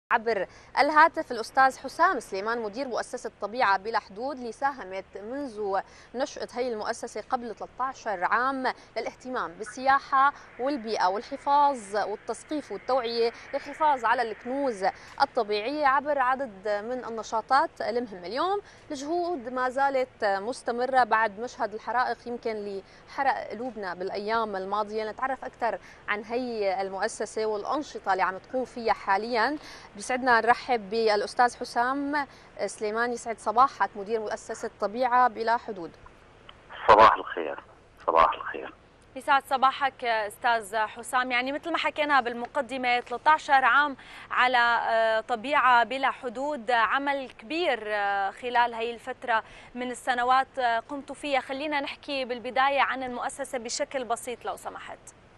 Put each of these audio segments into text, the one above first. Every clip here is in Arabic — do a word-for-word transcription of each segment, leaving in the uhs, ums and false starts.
عبر الهاتف الأستاذ حسام سليمان مدير مؤسسة طبيعة بلا حدود اللي ساهمت منذ نشأة هي المؤسسة قبل ثلاثة عشر عام للاهتمام بالسياحة والبيئة والحفاظ والتثقيف والتوعية للحفاظ على الكنوز الطبيعية عبر عدد من النشاطات المهمة. اليوم الجهود ما زالت مستمرة بعد مشهد الحرائق يمكن اللي حرق قلوبنا بالأيام الماضية. نتعرف أكثر عن هي المؤسسة والأنشطة اللي عم تقوم فيها حالياً. بيسعدنا نرحب بالأستاذ حسام سليمان. يسعد صباحك مدير مؤسسة طبيعة بلا حدود. صباح الخير. صباح الخير. يسعد صباحك أستاذ حسام. يعني مثل ما حكينا بالمقدمة ثلاثة عشر عام على طبيعة بلا حدود، عمل كبير خلال هي الفترة من السنوات قمتوا فيها. خلينا نحكي بالبداية عن المؤسسة بشكل بسيط لو سمحت.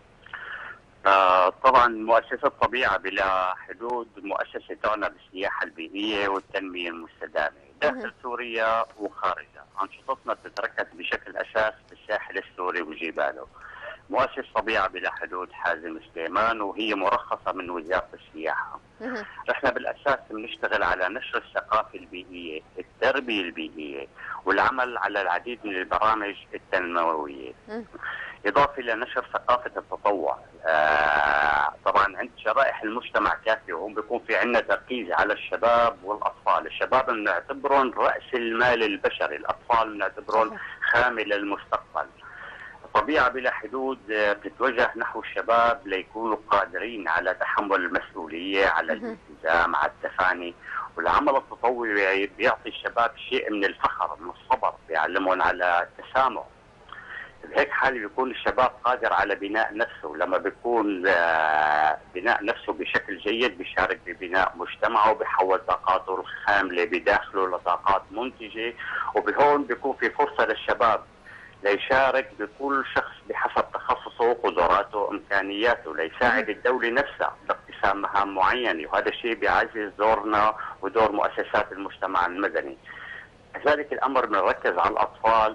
آه طبعا مؤسسة طبيعة بلا حدود مؤسسة تعنى بالسياحة البيئية والتنمية المستدامة داخل سوريا وخارجها. أنشطتنا تتركز بشكل أساس بالساحل السوري وجباله. مؤسسة طبيعة بلا حدود حازم سليمان وهي مرخصة من وزارة السياحة. احنا بالأساس بنشتغل على نشر الثقافة البيئية، التربية البيئية، والعمل على العديد من البرامج التنموية. إضافة إلى نشر ثقافة التطوع. آه طبعا عند شرائح المجتمع كافية، وهم بيكون في عندنا تركيز على الشباب والأطفال. الشباب بنعتبرهم رأس المال البشري، الأطفال بنعتبرهم خامة للمستقبل. طبيعة بلا حدود بتتوجه نحو الشباب ليكونوا قادرين على تحمل المسؤولية، على الالتزام، على التفاني. والعمل التطوعي بيعطي الشباب شيء من الفخر، من الصبر، بيعلمهم على التسامح. بهيك حال بيكون الشباب قادر على بناء نفسه. لما بيكون بناء نفسه بشكل جيد بيشارك ببناء مجتمعه وبيحول طاقاته الخاملة بداخله لطاقات منتجة. وبهون بيكون في فرصة للشباب ليشارك بكل شخص بحسب تخصصه وقدراته وامكانياته ليساعد الدولة نفسها باقتسام مهام معينة. وهذا الشيء بيعزز دورنا ودور مؤسسات المجتمع المدني. كذلك الامر بنركز على الاطفال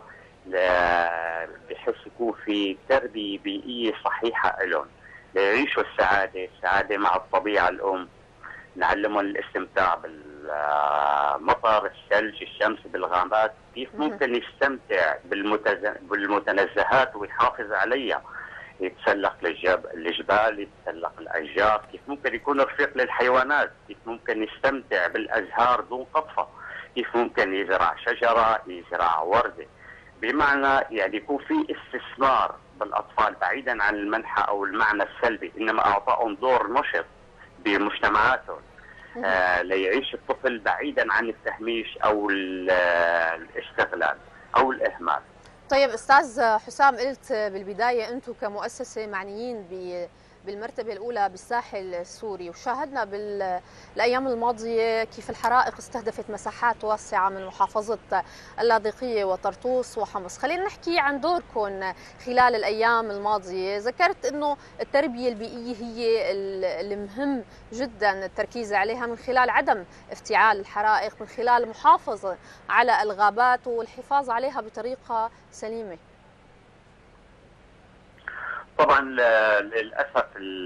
بحيث يكون في تربية بيئية صحيحة لهم ليعيشوا السعادة، السعادة مع الطبيعة الأم. نعلمهم الاستمتاع بالمطر، الثلج، الشمس، بالغابات، كيف ممكن يستمتع بالمتنزهات ويحافظ عليها، يتسلق الجبال، يتسلق الأشجار، كيف ممكن يكون رفيق للحيوانات، كيف ممكن يستمتع بالأزهار دون قطفة، كيف ممكن يزرع شجرة، يزرع وردة. بمعنى يعني يكون في استثمار بالاطفال بعيدا عن المنحى او المعنى السلبي، انما اعطائهم دور نشط بمجتمعاتهم. آه ليعيش الطفل بعيدا عن التهميش او الاستغلال او الاهمال. طيب استاذ حسام، قلت بالبدايه انتم كمؤسسه معنيين ب بالمرتبة الأولى بالساحل السوري، وشاهدنا بالأيام الماضية كيف الحرائق استهدفت مساحات واسعة من محافظة اللاذقية وطرطوس وحمص. خلينا نحكي عن دوركم خلال الأيام الماضية. ذكرت أنه التربية البيئية هي المهم جدا التركيز عليها من خلال عدم افتعال الحرائق، من خلال المحافظة على الغابات والحفاظ عليها بطريقة سليمة. طبعا للاسف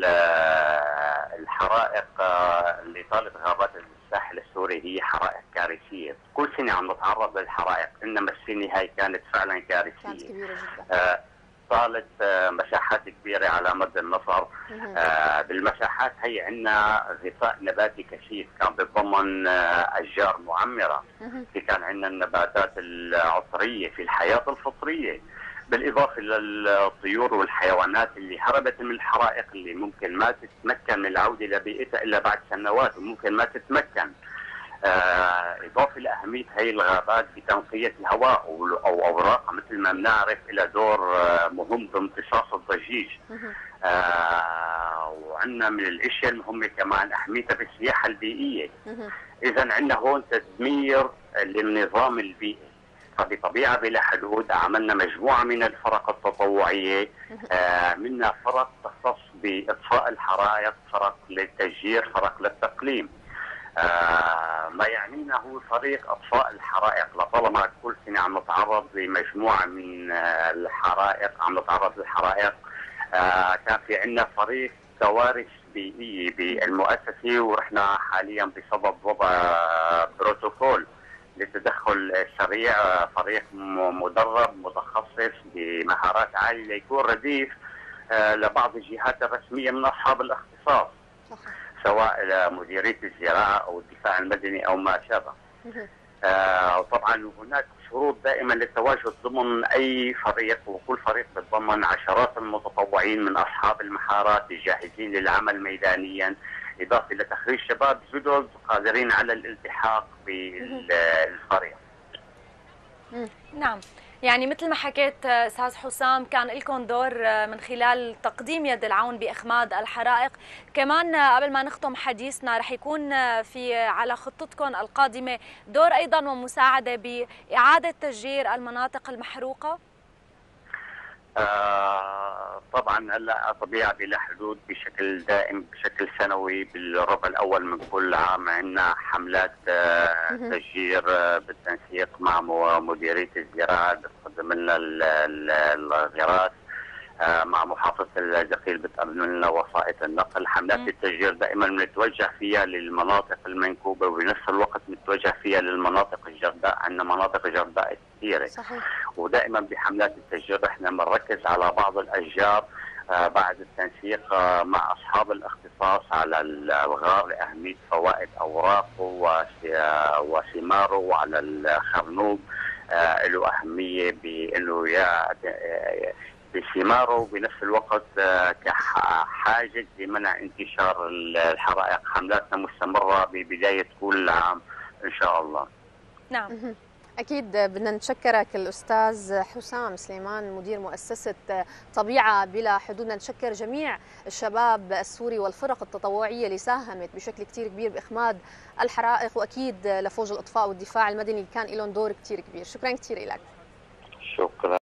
الحرائق اللي طالت غابات الساحل السوري هي حرائق كارثيه. كل سنه عم نتعرض للحرائق، انما السنه هاي كانت فعلا كارثيه. كانت كبيره جدا. طالت مساحات كبيره على مد النظر. بالمساحات هي عندنا غطاء نباتي كثيف كان بيتضمن اشجار معمره. في كان عندنا النباتات العطريه، في الحياه الفطريه، بالإضافة للطيور والحيوانات اللي هربت من الحرائق، اللي ممكن ما تتمكن من العودة لبيئتها إلا بعد سنوات، وممكن ما تتمكن. آه إضافة لأهمية هي الغابات بتنقية الهواء أو أوراقها، مثل ما بنعرف إلى دور آه مهم بامتصاص الضجيج. آه وعندنا من الأشياء المهمة كمان أهميتها بالسياحة البيئية. إذا عندنا هون تدمير للنظام البيئي. بطبيعة بلا حدود عملنا مجموعة من الفرق التطوعية. آه منا فرق تختص بإطفاء الحرائق، فرق للتشجير، فرق للتقليم. آه ما يعنينا هو فريق اطفاء الحرائق، لطالما كل سنه عم نتعرض لمجموعه من الحرائق، عم نتعرض للحرائق. آه كان في عندنا فريق كوارث بيئية بالمؤسسة، ورحنا حاليا بصدد وضع بروتوكول لتدخل سريع، فريق مدرب متخصص بمهارات عالية ليكون رديف لبعض الجهات الرسمية من أصحاب الاختصاص، سواء مديرية الزراعة أو الدفاع المدني أو ما شابه. آه طبعا هناك شروط دائما للتواجد ضمن اي فريق، وكل فريق بيتضمن عشرات المتطوعين من اصحاب المهارات الجاهزين للعمل ميدانيا، اضافه لتخريج شباب جدد قادرين على الالتحاق بالفريق. نعم، يعني مثل ما حكيت استاذ حسام كان لكم دور من خلال تقديم يد العون باخماد الحرائق، كمان قبل ما نختم حديثنا رح يكون في على خطتكم القادمه دور ايضا ومساعده باعاده تشجير المناطق المحروقه؟ آه طبعا هلا طبيعه بلا حدود بشكل دائم بشكل سنوي بالربع الاول من كل عام عندنا حملات آه تشجير آه بالتنسيق مع مديريه الزراعه بتقدم لنا الغراس، آه مع محافظه الدقيل بتقدم لنا وسائط النقل. حملات التشجير دائما بنتوجه فيها للمناطق المنكوبه، وبنفس الوقت بنتوجه فيها للمناطق الجرداء، عندنا مناطق جرداء كثيره. صحيح. ودائما بحملات التشجير احنا بنركز على بعض الاشجار آه بعد التنسيق آه مع اصحاب الاختصاص على الغار لاهميه فوائد اوراقه وثماره، وعلى الخرنوب آه له اهميه بانه يا بثماره، وبنفس الوقت آه كحاجز لمنع انتشار الحرائق. حملاتنا مستمره ببدايه كل عام ان شاء الله. نعم. أكيد بدنا نتشكرك الأستاذ حسام سليمان مدير مؤسسة طبيعة بلا حدود، بدنا نتشكر جميع الشباب السوري والفرق التطوعية اللي ساهمت بشكل كتير كبير بإخماد الحرائق، وأكيد لفوج الإطفاء والدفاع المدني اللي كان لهم دور كتير كبير. شكرا كتير لك. شكرا.